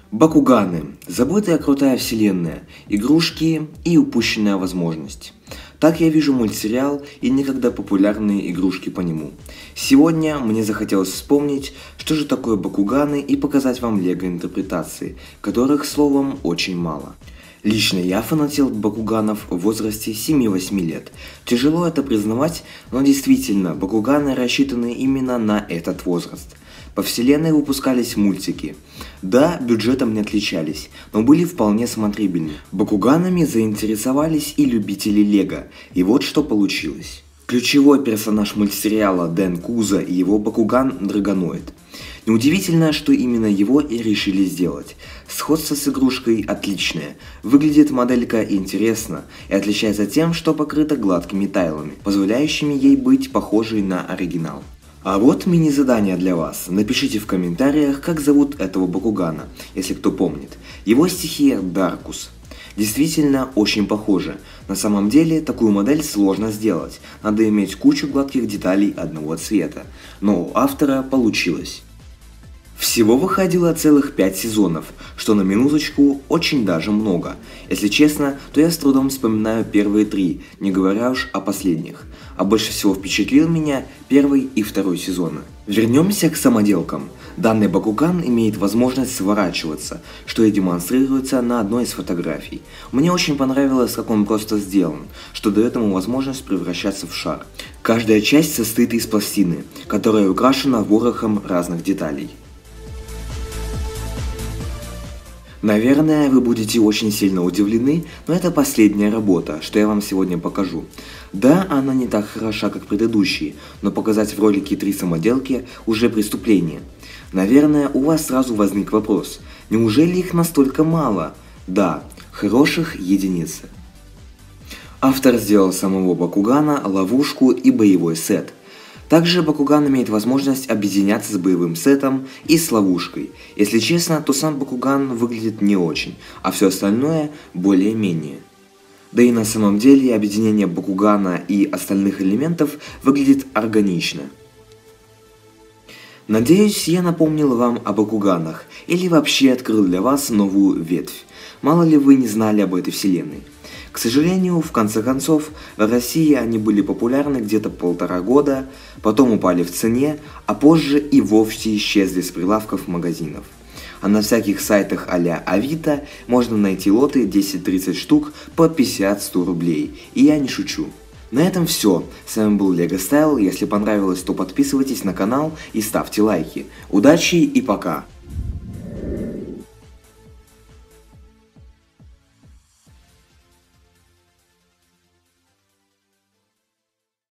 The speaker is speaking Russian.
Бакуганы. Забытая крутая вселенная, игрушки и упущенная возможность. Так я вижу мультсериал и некогда популярные игрушки по нему. Сегодня мне захотелось вспомнить, что же такое Бакуганы, и показать вам лего-интерпретации, которых, словом, очень мало. Лично я фанател от Бакуганов в возрасте 7-8 лет. Тяжело это признавать, но действительно, Бакуганы рассчитаны именно на этот возраст. По вселенной выпускались мультики. Да, бюджетом не отличались, но были вполне смотрибельны. Бакуганами заинтересовались и любители лего, и вот что получилось. Ключевой персонаж мультсериала Дэн Куза и его Бакуган Драгоноид. Неудивительно, что именно его и решили сделать. Сходство с игрушкой отличное, выглядит моделька интересно и отличается тем, что покрыта гладкими тайлами, позволяющими ей быть похожей на оригинал. А вот мини-задание для вас. Напишите в комментариях, как зовут этого Бакугана, если кто помнит. Его стихия Даркус. Действительно очень похоже. На самом деле такую модель сложно сделать. Надо иметь кучу гладких деталей одного цвета. Но у автора получилось. Всего выходило целых 5 сезонов, что на минуточку очень даже много. Если честно, то я с трудом вспоминаю первые 3, не говоря уж о последних. А больше всего впечатлил меня первый и второй сезоны. Вернемся к самоделкам. Данный Бакуган имеет возможность сворачиваться, что и демонстрируется на одной из фотографий. Мне очень понравилось, как он просто сделан, что дает ему возможность превращаться в шар. Каждая часть состоит из пластины, которая украшена ворохом разных деталей. Наверное, вы будете очень сильно удивлены, но это последняя работа, что я вам сегодня покажу. Да, она не так хороша, как предыдущие, но показать в ролике 3 самоделки уже преступление. Наверное, у вас сразу возник вопрос, неужели их настолько мало? Да, хороших единицы. Автор сделал самого Бакугана, ловушку и боевой сет. Также Бакуган имеет возможность объединяться с боевым сетом и с ловушкой. Если честно, то сам Бакуган выглядит не очень, а все остальное более-менее. Да и на самом деле объединение Бакугана и остальных элементов выглядит органично. Надеюсь, я напомнил вам о Бакуганах или вообще открыл для вас новую ветвь. Мало ли вы не знали об этой вселенной. К сожалению, в конце концов, в России они были популярны где-то 1,5 года, потом упали в цене, а позже и вовсе исчезли с прилавков магазинов. А на всяких сайтах а-ля Авито можно найти лоты 10-30 штук по 50-100 рублей, и я не шучу. На этом все. С вами был Лего Стайл. Если понравилось, то подписывайтесь на канал и ставьте лайки. Удачи и пока!